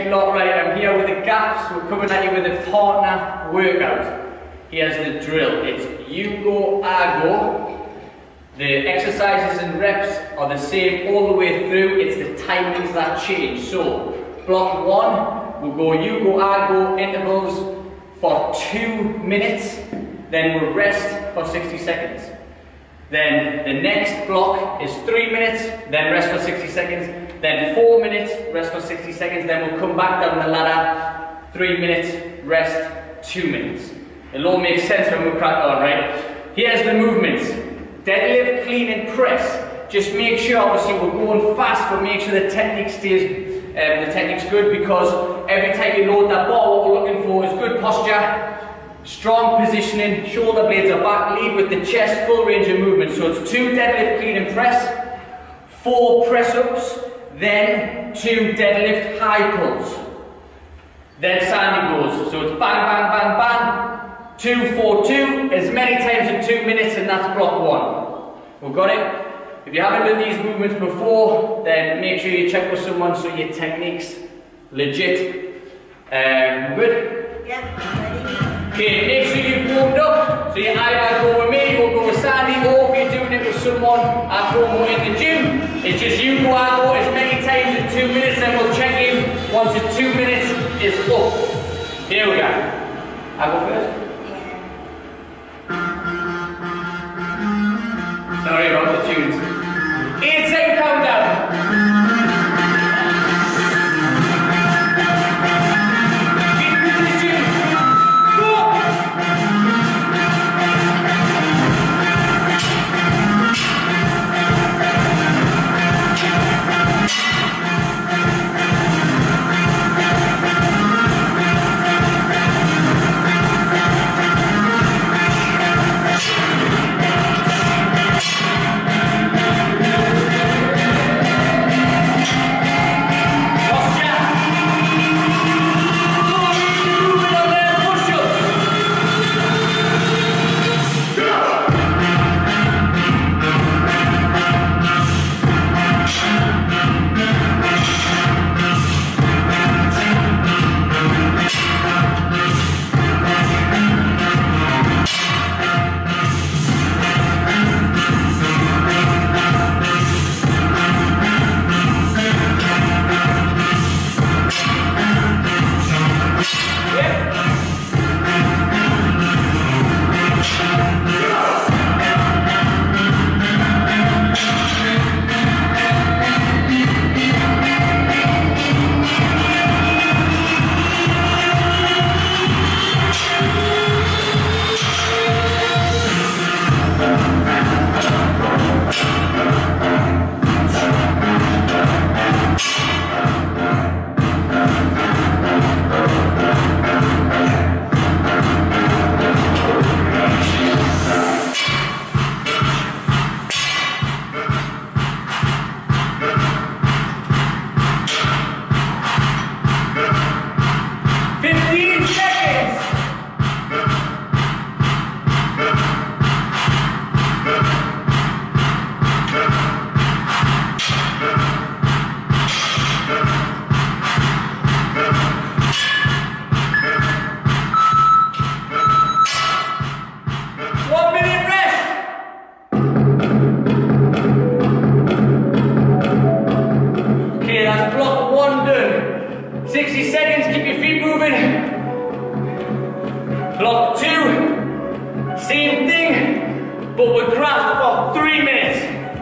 lot. Right, I'm here with the gaps. We're coming at you with a partner workout. Here's the drill. It's you go, I go. The exercises and reps are the same all the way through. It's the timings that change. So, block one, we'll go you go, I go, intervals for 2 minutes. Then we'll rest for 60 seconds. Then the next block is 3 minutes, then rest for 60 seconds. Then 4 minutes, rest for 60 seconds. Then we'll come back down the ladder. 3 minutes, rest, 2 minutes. It'll all make sense when we crack on, right? Here's the movements. Deadlift, clean and press. Just make sure, obviously we're going fast, but make sure the technique stays, the technique's good, because every time you load that bar, what we're looking for is good posture, strong positioning, shoulder blades are back, lead with the chest, full range of movement. So it's 2 deadlift, clean and press, 4 press-ups, then 2 deadlift high pulls. Then Sandy goes. So it's bang, bang, bang, bang. 2, 4, 2, as many times in 2 minutes, and that's block 1. We've got it? If you haven't done these movements before, then make sure you check with someone so your technique's legit. Good? Yeah, ready. Okay, make sure you've warmed up. So you either go with me or go with Sandy, or if you're doing it with someone at home or in the gym, it's just you go, I go as many times in 2 minutes, then we'll check in once the 2 minutes is up. Here we go. I go first. Sorry about the tunes. 8-second countdown. Keep moving the tune. Go. but with craft for 3 minutes.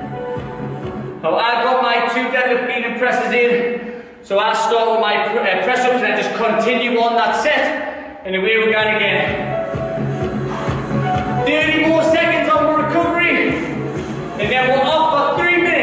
So I've got my 2 deadlift clean and presses in. So I start with my press ups and I just continue on that set. And away we're going again. 30 more seconds on the recovery. And then we're off for 3 minutes.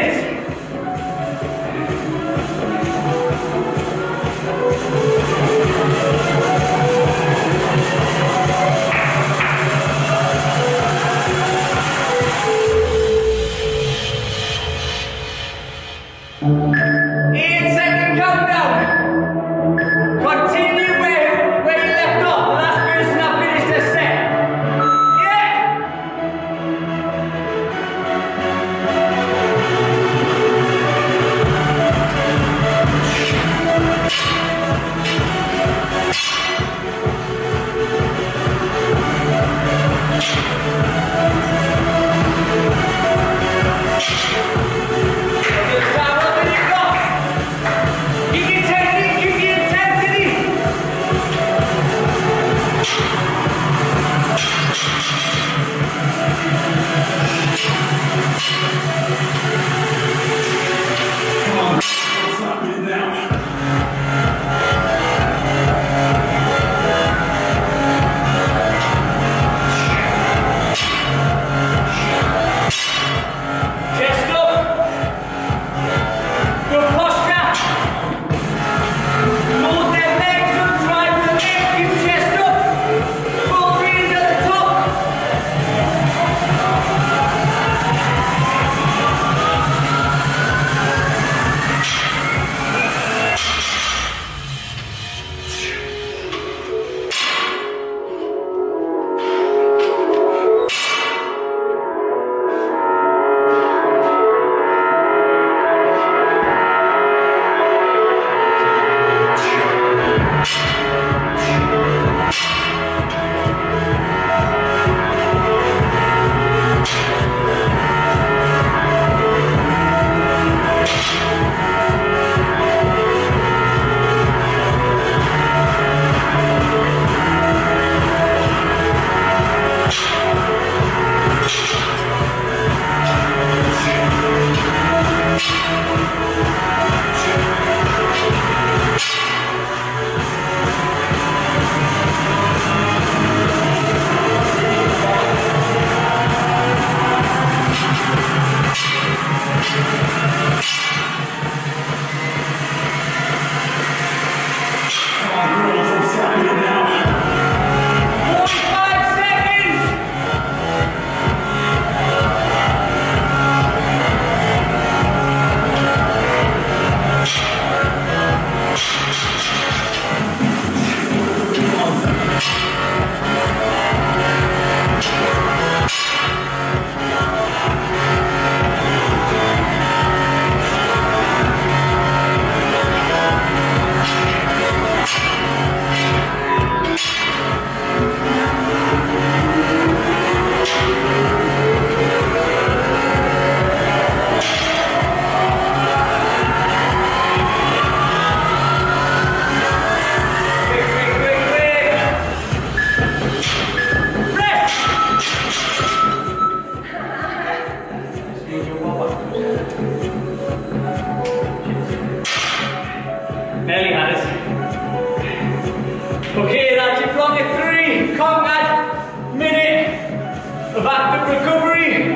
Okay, that's your block of 3. Conquered minute of active recovery.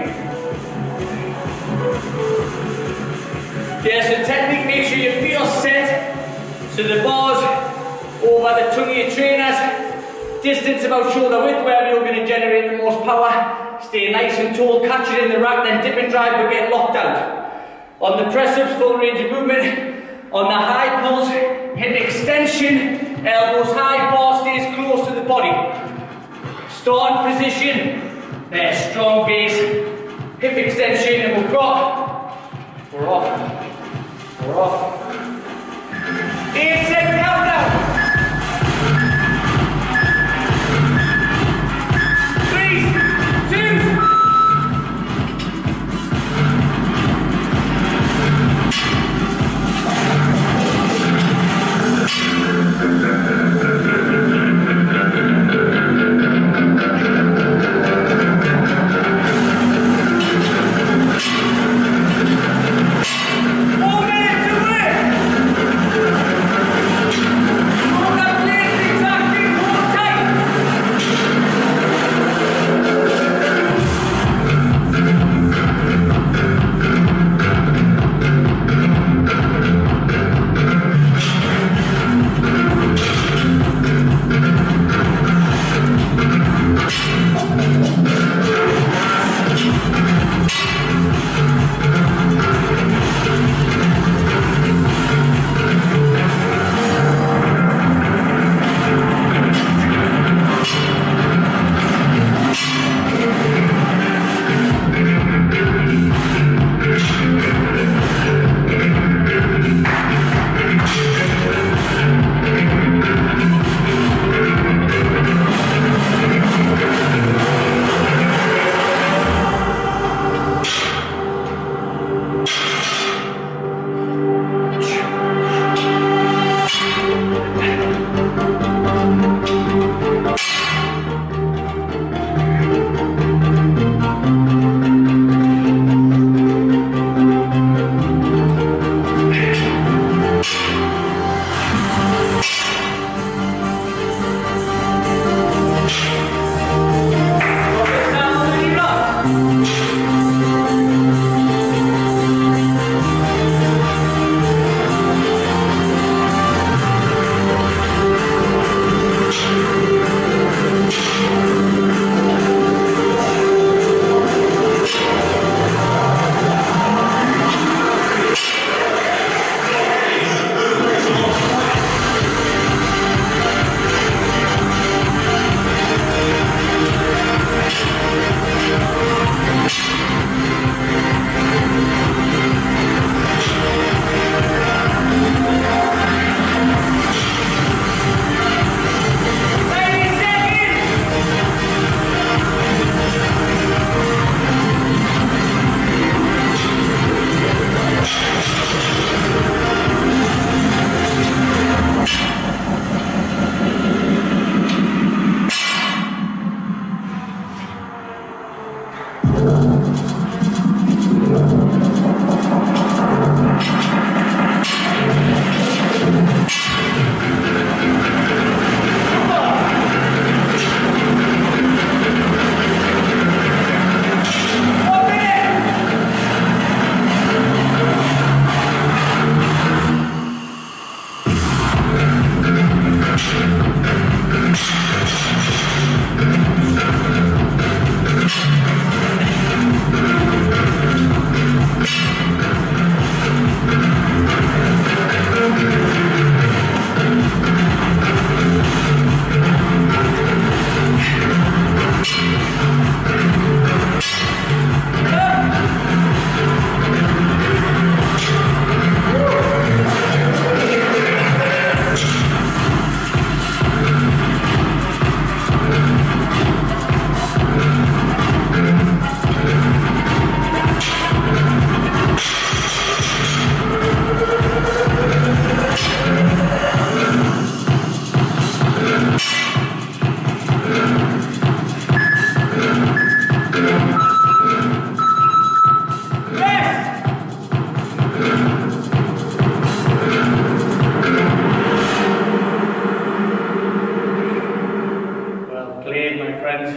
Yeah, so technique, make sure your feet are set. So the bars over the tongue of your trainers. Distance about shoulder width, wherever you're going to generate the most power. Stay nice and tall, catch it in the rack, then dip and drive, but get locked out. On the press-ups, full range of movement. On the high pulls, hip extension, elbows high, bar stays close to the body. Start position, there, strong base, hip extension, and we've got, we're off. 8-second countdown. 3, 2,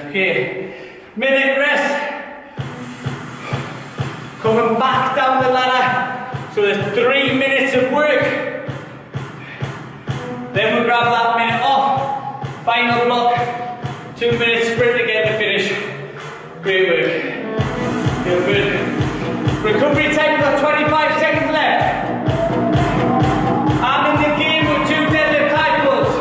Okay, minute rest. Coming back down the ladder. So there's 3 minutes of work. Then we'll grab that minute off. Final block. 2 minutes sprint again to finish. Great work. Feel good. Recovery time, we've got 25 seconds left. I'm in the game with 2 deadlift high pulls.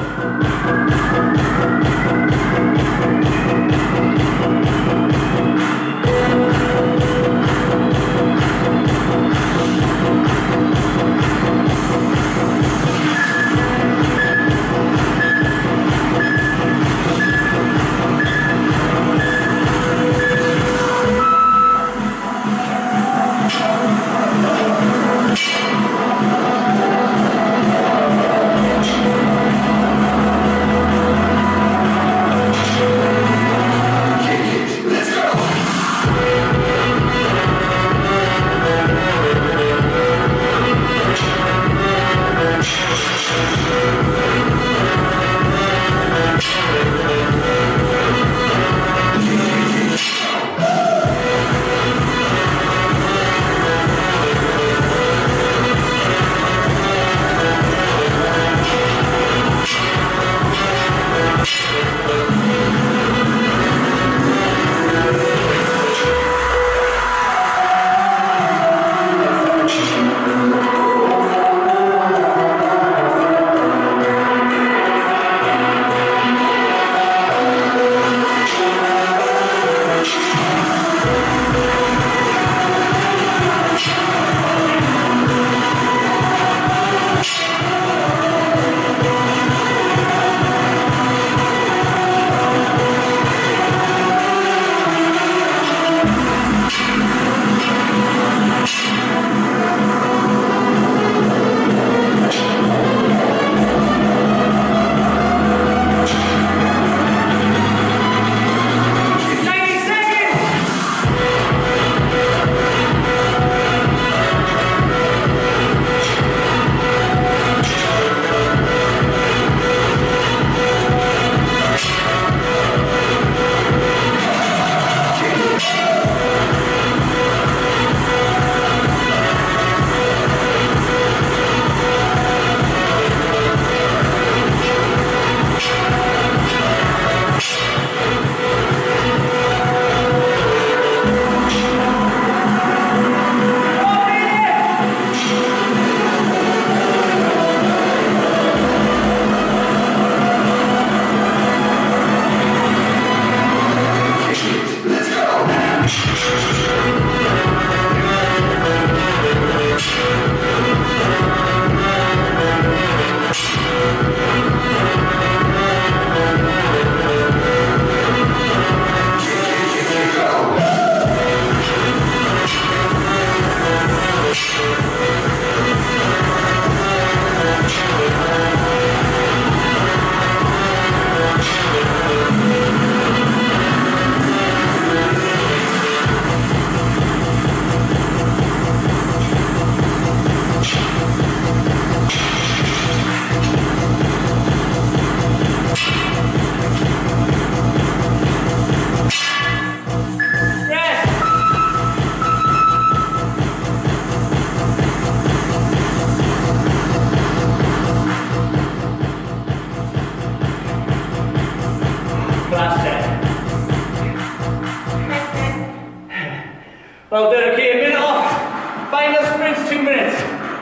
Well done, okay, a minute off. Final sprints, 2 minutes.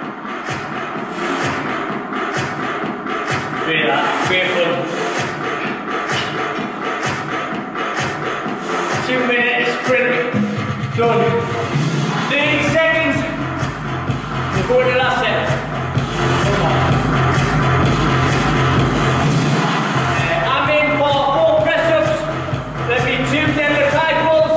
Great, that, great fun. 2 minute sprint, done. 30 seconds, we're going to the last set. I'm in for 4 press-ups, there'll be 2 deadlift high pulls.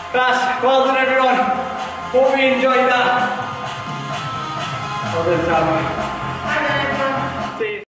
Class, well done everyone. Hope you enjoyed that. Well done, Sam. See you.